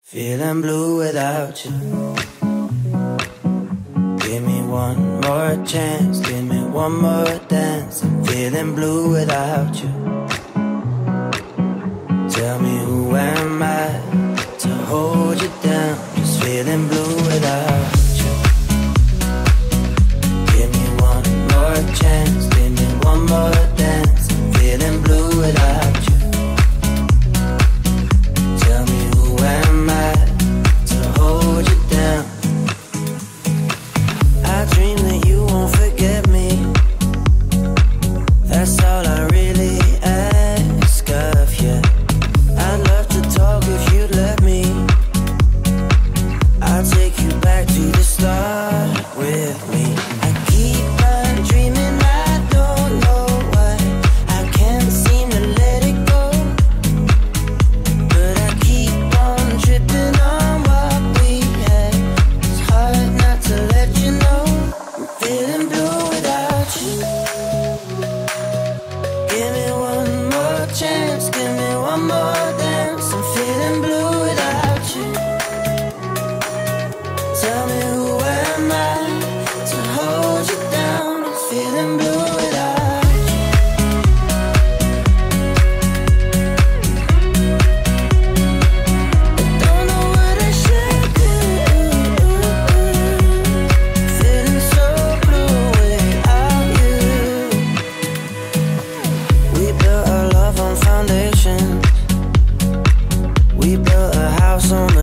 Feeling blue without you. Give me one more chance, give me one more dance. I'm feeling blue without you. Tell me who am I to hold you down? Just feeling blue without you.